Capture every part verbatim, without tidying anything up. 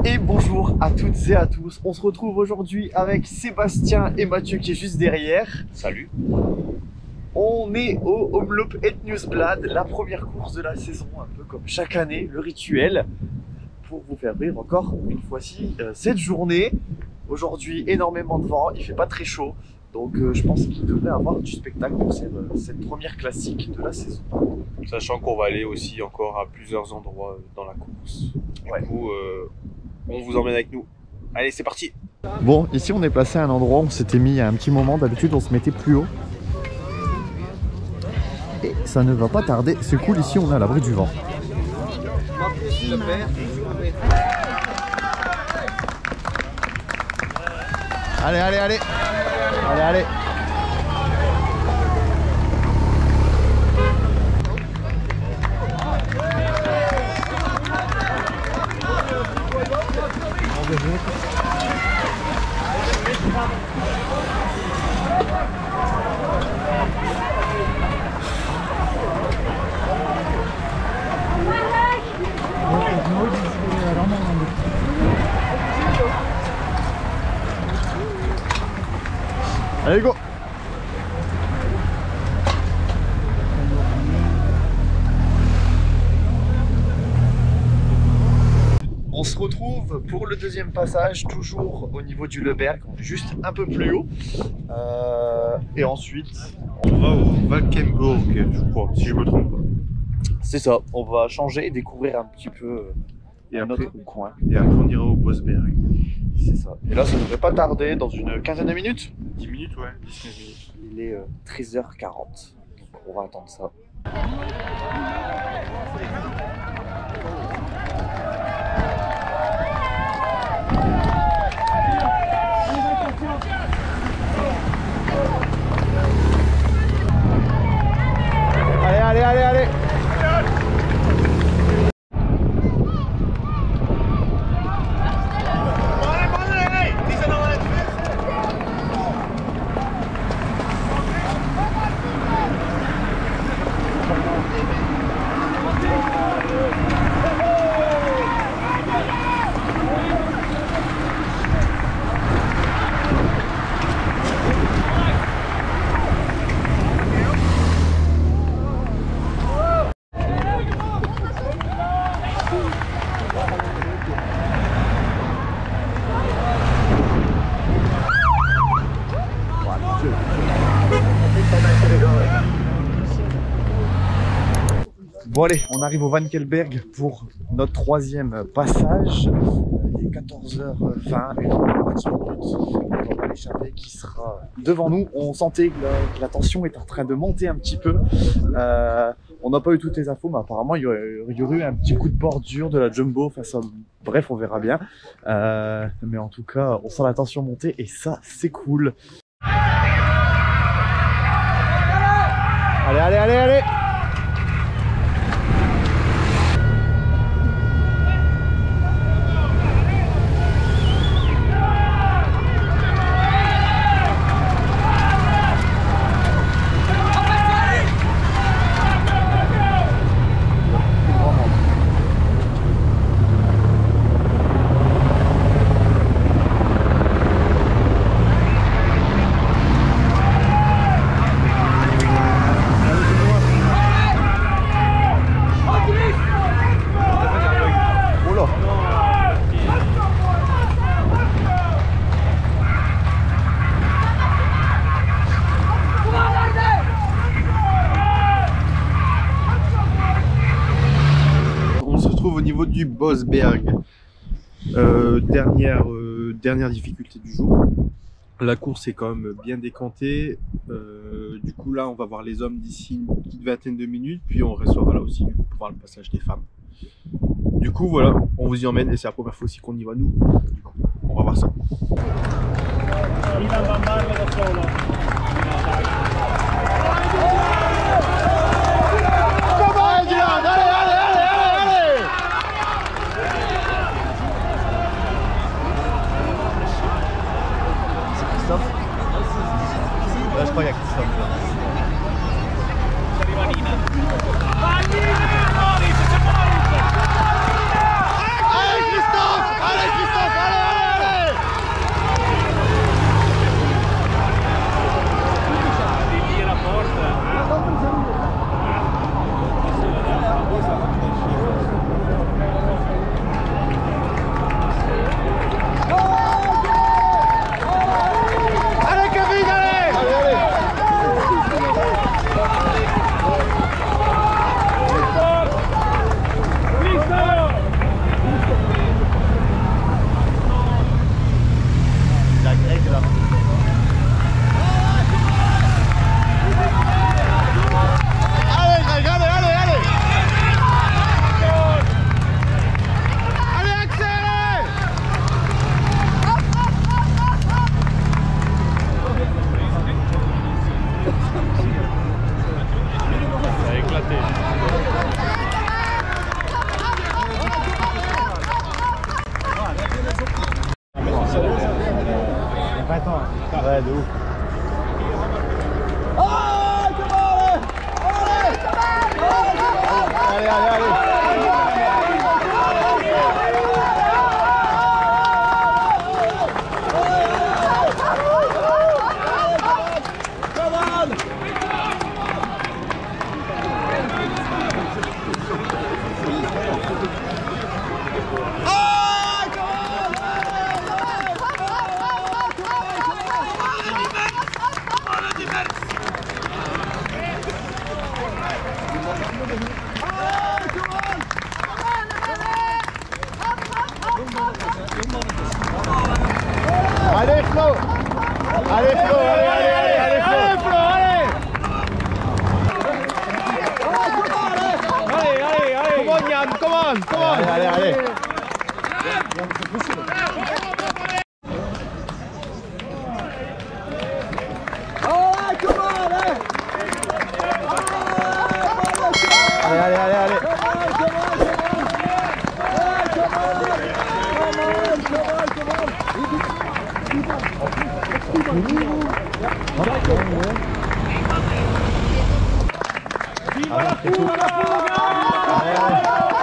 Et bonjour à toutes et à tous, on se retrouve aujourd'hui avec Sébastien et Mathieu qui est juste derrière. Salut. On est au Omloop Het Nieuwsblad, la première course de la saison, un peu comme chaque année, le rituel, pour vous faire vivre encore une fois-ci euh, cette journée. Aujourd'hui, énormément de vent, il fait pas très chaud, donc euh, je pense qu'il devrait avoir du spectacle pour cette, euh, cette première classique de la saison. Sachant qu'on va aller aussi encore à plusieurs endroits dans la course. Du Ouais. coup, euh, on vous emmène avec nous. Allez, c'est parti. Bon, ici on est placé à un endroit où on s'était mis il y a un petit moment, d'habitude on se mettait plus haut. Et ça ne va pas tarder, c'est cool, ici on est à l'abri du vent. Allez, allez, allez. Allez, allez. Allez, go! On se retrouve pour le deuxième passage, toujours au niveau du Leberg, on est juste un peu plus haut. Euh, et ensuite... On va au Valkenburg, je crois, si je me trompe pas. C'est ça, on va changer et découvrir un petit peu Et un après, autre coin. et après on ira au Bosberg. C'est ça. Et là, ça ne devrait pas tarder, dans une quinzaine de minutes. dix minutes, ouais, dix quinze minutes. Il est euh, treize heures quarante, donc on va attendre ça. Allez, allez, allez, allez! Bon allez, on arrive au Valkenburg pour notre troisième passage. Euh, il est quatorze heures vingt et on a dix minutes dans l'échappée qui sera devant nous. On sentait que la, que la tension est en train de monter un petit peu. Euh, on n'a pas eu toutes les infos, mais apparemment il y, aurait, il y aurait eu un petit coup de bordure de la Jumbo. Enfin, ça, bref, on verra bien. Euh, mais en tout cas, on sent la tension monter et ça, c'est cool. Allez, allez, allez, allez! Au niveau du Bosberg, euh, dernière, euh, dernière difficulté du jour. La course est quand même bien décantée. Euh, du coup, là, on va voir les hommes d'ici une petite vingtaine de minutes, puis on restera là aussi du coup, pour voir le passage des femmes. Du coup, voilà, on vous y emmène et c'est la première fois aussi qu'on y va nous. Du coup, on va voir ça. Là, je crois qu'il y a Christophe. Allez Christophe! Allez Christophe! Ouais, de ouf. Allez, allez, allez. Allez Flo, allez Flo, allez, allez, allez, allez Flo, allez Flo, allez. Allez, allez, allez. Come on Yann, come on, come on. Allez, allez, allez. Allez, allez, allez, allez. Viva la fuga, la fuga!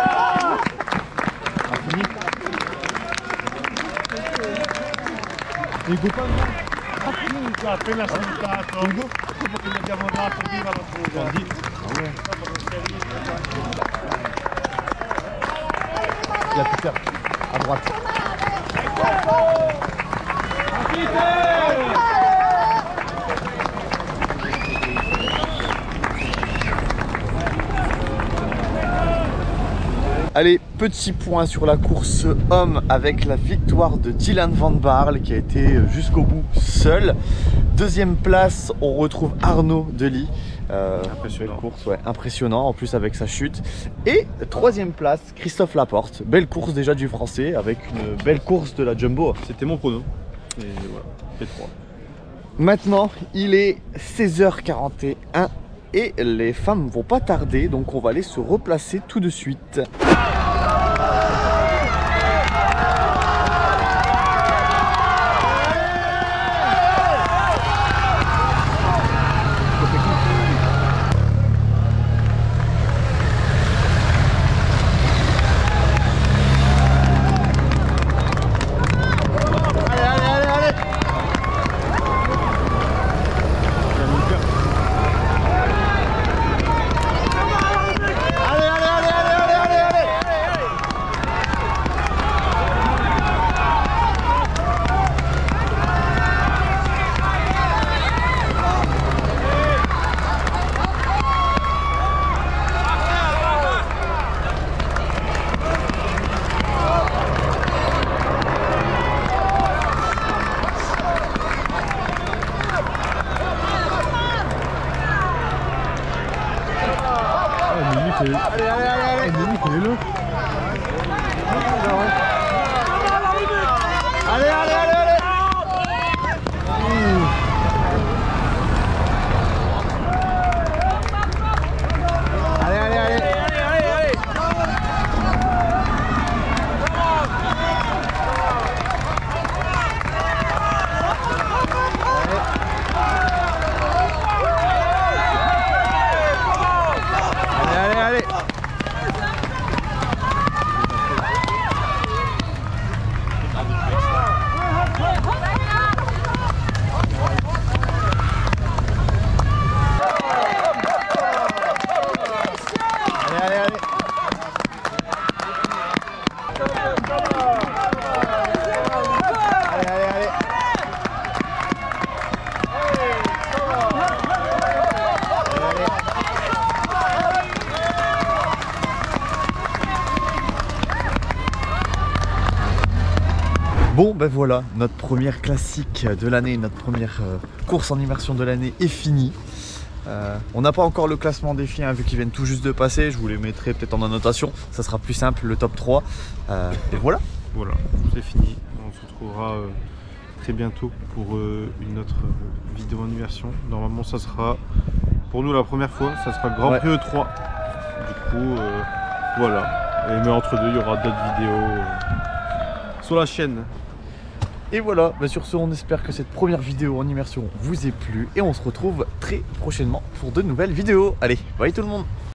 Il goûte pas Ha appena salutato dopo che gli abbiamo dato viva la fuga. Il a pu faire à droite. Allez, petit point sur la course homme avec la victoire de Dylan Van Baarle qui a été jusqu'au bout seul. Deuxième place, on retrouve Arnaud Delis. Euh, Impressionnant. Course, ouais, impressionnant en plus avec sa chute. Et troisième place, Christophe Laporte. Belle course déjà du français avec une belle course de la Jumbo. C'était mon prono. Et voilà, P trois. Maintenant, il est seize heures quarante et un et les femmes vont pas tarder, donc on va aller se replacer tout de suite. Allez, allez, allez, allez. Allez, allez, allez, allez. Allez, allez, allez. Allez, allez, allez. Allez, allez, allez. Allez, allez, allez. Bon ben voilà, notre première classique de l'année, notre première euh, course en immersion de l'année est finie. Euh, on n'a pas encore le classement des filles hein, vu qu'ils viennent tout juste de passer, je vous les mettrai peut-être en annotation, ça sera plus simple, le top trois. Euh, et voilà. Voilà, c'est fini. On se retrouvera euh, très bientôt pour euh, une autre euh, vidéo en immersion. Normalement, ça sera pour nous la première fois, ça sera le Grand Ouais. Prix E trois. Du coup, euh, voilà. Et, mais entre deux, il y aura d'autres vidéos euh, sur la chaîne. Et voilà, bah sur ce, on espère que cette première vidéo en immersion vous ait plu et on se retrouve très prochainement pour de nouvelles vidéos. Allez, bye tout le monde!